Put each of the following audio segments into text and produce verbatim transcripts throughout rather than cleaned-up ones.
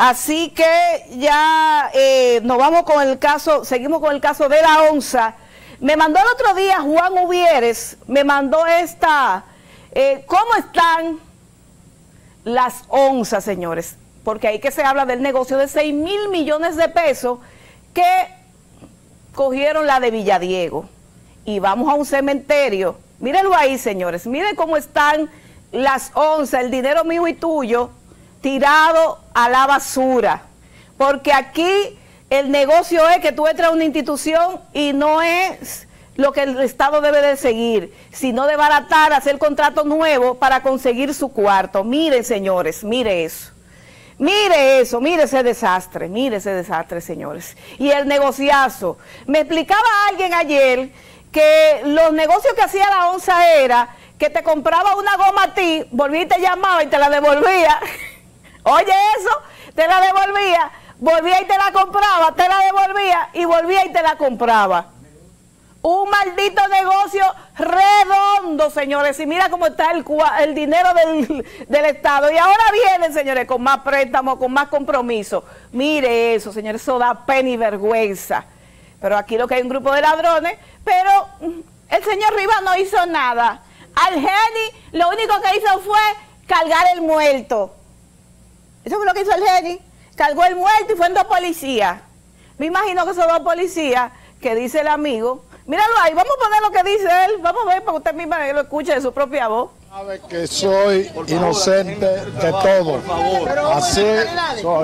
Así que ya eh, nos vamos con el caso, seguimos con el caso de la onza. Me mandó el otro día Juan Uvieres, me mandó esta, eh, ¿cómo están las onzas, señores? Porque ahí que se habla del negocio de seis mil millones de pesos que cogieron la de Villadiego. Y vamos a un cementerio. Mírenlo ahí, señores. Miren cómo están las onzas, el dinero mío y tuyo, tirado a la basura. Porque aquí el negocio es que tú entras a una institución y no es lo que el Estado debe de seguir, sino de baratar, hacer contratos nuevos para conseguir su cuarto. Miren, señores, mire eso. Mire eso, mire ese desastre, mire ese desastre, señores. Y el negociazo. Me explicaba alguien ayer que los negocios que hacía la onza era que te compraba una goma a ti, volvía y te llamaba y te la devolvía. Oye eso, te la devolvía, volvía y te la compraba, te la devolvía y volvía y te la compraba. Un maldito negocio redondo, señores. Y mira cómo está el, el dinero del, del Estado. Y ahora vienen, señores, con más préstamos, con más compromiso. Mire eso, señores, eso da pena y vergüenza. Pero aquí lo que hay un grupo de ladrones, pero el señor Rivas no hizo nada. Al Geni lo único que hizo fue cargar el muerto. Eso fue lo que hizo el Geni. Cargó el muerto y fueron dos policías. Me imagino que son dos policías que dice el amigo. Míralo ahí, vamos a poner lo que dice él. Vamos a ver para que usted misma lo escuche de su propia voz. Sabe que soy inocente de todo. Así soy.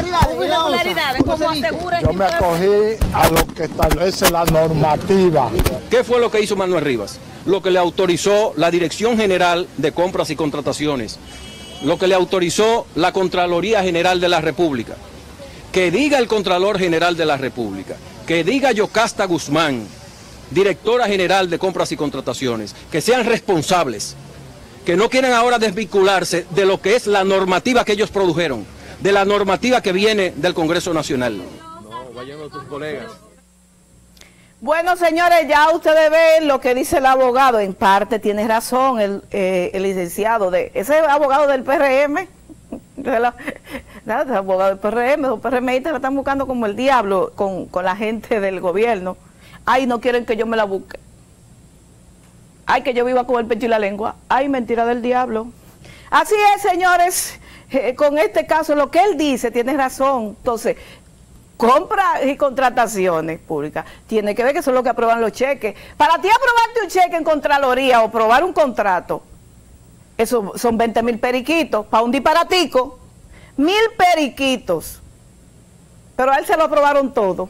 Yo me acogí a lo que establece la normativa. ¿Qué fue lo que hizo Manuel Rivas? Lo que le autorizó la Dirección General de Compras y Contrataciones, lo que le autorizó la Contraloría General de la República. Que diga el Contralor General de la República, que diga Yocasta Guzmán, Directora General de Compras y Contrataciones, que sean responsables, que no quieran ahora desvincularse de lo que es la normativa que ellos produjeron, de la normativa que viene del Congreso Nacional. No, vayan a tus colegas. Bueno, señores, ya ustedes ven lo que dice el abogado. En parte tiene razón el, eh, el licenciado, de ese abogado del P R M, de la, nada, ese abogado del P R M, los P R M la están buscando como el diablo con, con la gente del gobierno. Ay, no quieren que yo me la busque. Ay, que yo viva con el pecho y la lengua. Ay, mentira del diablo. Así es, señores, eh, con este caso, lo que él dice tiene razón. Entonces, compras y contrataciones públicas, tiene que ver que eso es lo que aprueban los cheques. Para ti aprobarte un cheque en Contraloría o aprobar un contrato, eso son veinte mil periquitos, para un disparatico, mil periquitos. Pero a él se lo aprobaron todo.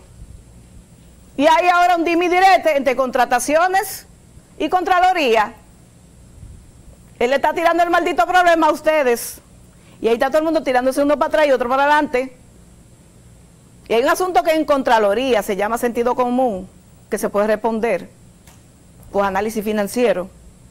Y hay ahora un dimi direte entre contrataciones y Contraloría. Él le está tirando el maldito problema a ustedes. Y ahí está todo el mundo tirándose uno para atrás y otro para adelante. Y hay un asunto que en Contraloría se llama sentido común, que se puede responder con análisis financiero.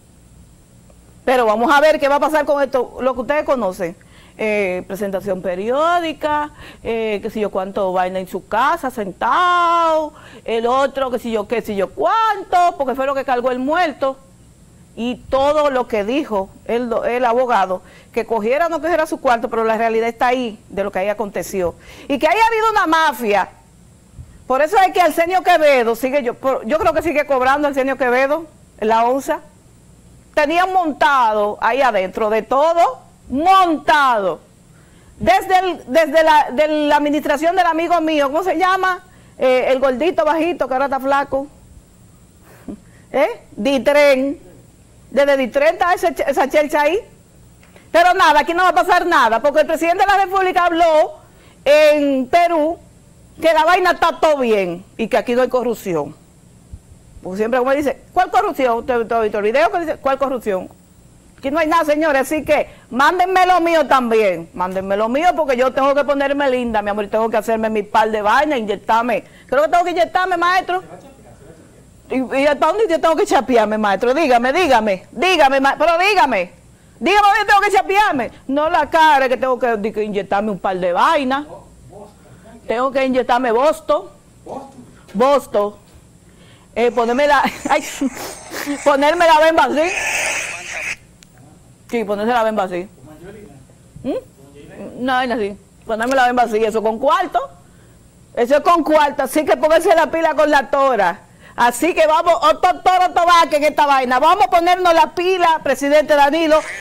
Pero vamos a ver qué va a pasar con esto, lo que ustedes conocen. Eh, presentación periódica, eh, qué sé yo cuánto vaina en su casa, sentado, el otro, qué sé yo qué sé yo cuánto, porque fue lo que cargó el muerto. Y todo lo que dijo el, el abogado, que cogiera o no cogiera su cuarto, pero la realidad está ahí, de lo que ahí aconteció. Y que haya habido una mafia. Por eso es que Arsenio Quevedo sigue, yo, yo creo que sigue cobrando Arsenio Quevedo, en la onza. Tenían montado ahí adentro de todo, montado. Desde, el, desde la, de la administración del amigo mío, ¿cómo se llama? Eh, el gordito bajito, que ahora está flaco. ¿Eh? Ditren. Desde Ditren está ese, esa chelcha ahí. Pero nada, aquí no va a pasar nada, porque el presidente de la República habló en Perú que la vaina está todo bien y que aquí no hay corrupción. Porque siempre como dice, ¿cuál corrupción? ¿Te, te, te video que dice, ¿cuál corrupción? Aquí no hay nada, señores, así que mándenme lo mío también. Mándenme lo mío porque yo tengo que ponerme linda, mi amor, y tengo que hacerme mi par de vainas, inyectarme. Creo que tengo que inyectarme, maestro. ¿Y, y hasta dónde yo tengo que chapearme, maestro? Dígame, dígame, dígame, maestro, pero dígame. Dígame dónde tengo que chapearme. No la cara que tengo que, que inyectarme un par de vainas. Tengo que inyectarme Bosto. Bosto. Eh, ponerme la... Ay, ponerme la bemba así. Sí, ponerse la bemba así. ¿Mm? No, es así. Pues no me la ven vacía, eso con cuarto. Eso es con cuarto, así que pónganse la pila con la tora. Así que vamos, otro toro tobaque en esta vaina. Vamos a ponernos la pila, presidente Danilo,